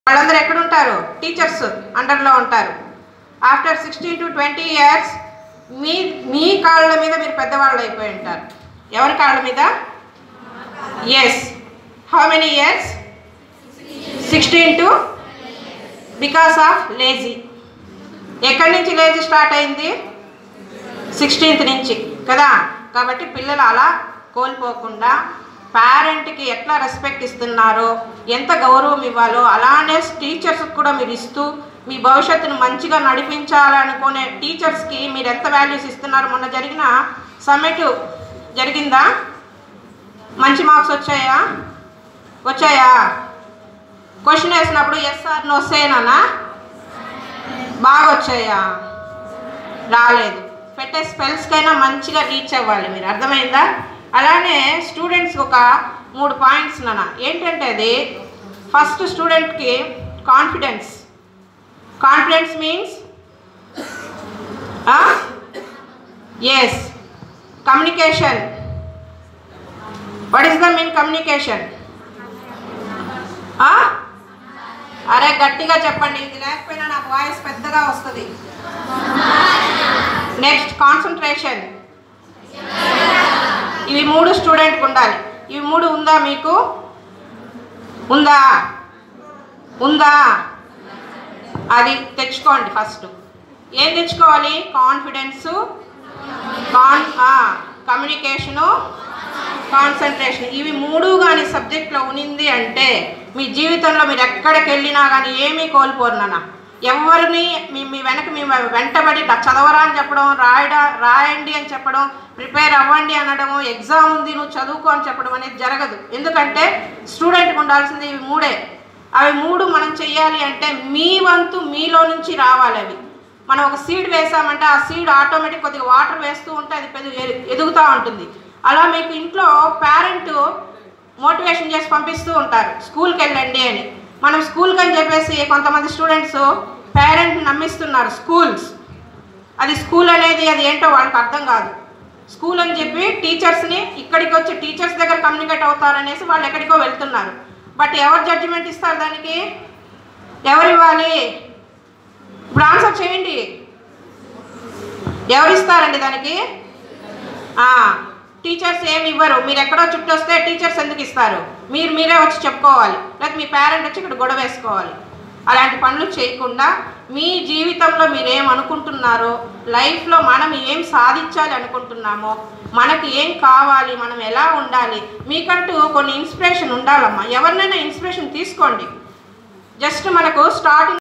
వాళ్ళందరూ ఎక్కడ ఉంటారు? టీచర్స్ అండర్లో ఉంటారు. ఆఫ్టర్ 16 to 20 years మీ కాళ్ళ మీద మీరు పెద్దవాళ్ళు అయిపోయి ఉంటారు. ఎవరి కాళ్ళ మీద? Yes. How many years? 16 to because of lazy. ఎక్కడి నుంచి లేజీ స్టార్ట్ అయింది? 16th నుంచి కదా. కాబట్టి పిల్లలు అలా కోల్పోకుండా పేరెంట్కి ఎట్లా రెస్పెక్ట్ ఇస్తున్నారో, ఎంత గౌరవం ఇవ్వాలో అలానే టీచర్స్కి కూడా మీరు ఇస్తూ మీ భవిష్యత్తును మంచిగా నడిపించాలనుకునే టీచర్స్కి మీరు ఎంత వాల్యూస్ ఇస్తున్నారు. మొన్న జరిగిన సమ్మిట్ జరిగిందా? మంచి మార్క్స్ వచ్చాయా? క్వశ్చన్ వేసినప్పుడు ఎస్ ఆర్ నో సేనా? బాగా వచ్చాయా? రాలేదు. పెట్టే స్పెల్స్కైనా మంచిగా రీచ్ అవ్వాలి మీరు. అర్థమైందా? అలానే స్టూడెంట్స్కి ఒక 3 పాయింట్స్ నాన్న. ఏంటంటే అది ఫస్ట్ స్టూడెంట్కి confidence means yes. Communication. What is the mean communication? అరే గట్టిగా చెప్పండి, ఇది లేకపోయినా నాకు వాయిస్ పెద్దగా వస్తుంది. Next concentration. ఇవి 3 స్టూడెంట్కి ఉండాలి. ఇవి 3 ఉందా మీకు? ఉందా? అది తెచ్చుకోండి. ఫస్ట్ ఏం తెచ్చుకోవాలి? Confidence, communication, concentration. ఇవి 3 కానీ సబ్జెక్ట్లో ఉనింది అంటే మీ జీవితంలో మీరు ఎక్కడికి వెళ్ళినా కానీ ఏమీ కోల్పోరు నాన్న. ఎవరిని మీ వెంటబడి చదవరా అని చెప్పడం, రాయండి అని చెప్పడం, ప్రిపేర్ అవ్వండి అనడము, ఎగ్జామ్ ఉంది నువ్వు చదువుకో అని చెప్పడం అనేది జరగదు. ఎందుకంటే స్టూడెంట్కి ఉండాల్సింది ఇవి 3. అవి 3 మనం చెయ్యాలి అంటే మీ వంతు మీలో నుంచి రావాలి. అవి మనం ఒక సీడ్ వేసామంటే ఆ సీడ్ ఆటోమేటిక్ కొద్దిగా వాటర్ వేస్తూ ఉంటే అది ఎదుగుతూ ఉంటుంది. అలా మీకు ఇంట్లో పేరెంట్ మోటివేషన్ చేసి పంపిస్తూ ఉంటారు, స్కూల్కి వెళ్ళండి అని. మనం స్కూల్కి అని చెప్పేసి కొంతమంది స్టూడెంట్స్ పేరెంట్ని నమ్మిస్తున్నారు స్కూల్స్. అది స్కూల్ అనేది అది ఏంటో వాళ్ళకి అర్థం కాదు. స్కూల్ అని చెప్పి టీచర్స్ని ఇక్కడికి వచ్చి టీచర్స్ దగ్గర కమ్యూనికేట్ అవుతారనేసి వాళ్ళు ఎక్కడికో వెళ్తున్నారు. బట్ ఎవరు జడ్జిమెంట్ ఇస్తారు దానికి? ఎవరు ఇవ్వాలి? ఇప్పుడు ఆన్సర్ చేయండి. ఎవరు ఇస్తారండి దానికి? టీచర్స్ ఏమి ఇవ్వరు. మీరు ఎక్కడో చుట్టూ వస్తే టీచర్స్ ఎందుకు ఇస్తారు? మీరే వచ్చి చెప్పుకోవాలి, లేకపోతే మీ పేరెంట్ వచ్చి ఇక్కడ గొడవ వేసుకోవాలి. అలాంటి పనులు చేయకుండా మీ జీవితంలో మీరేం అనుకుంటున్నారో, లైఫ్లో మనం ఏం సాధించాలి అనుకుంటున్నామో, మనకి ఏం కావాలి, మనం ఎలా ఉండాలి, మీకంటూ కొన్ని ఇన్స్పిరేషన్ ఉండాలమ్మా. ఎవరినైనా ఇన్స్పిరేషన్ తీసుకోండి. జస్ట్ మనకు స్టార్టింగ్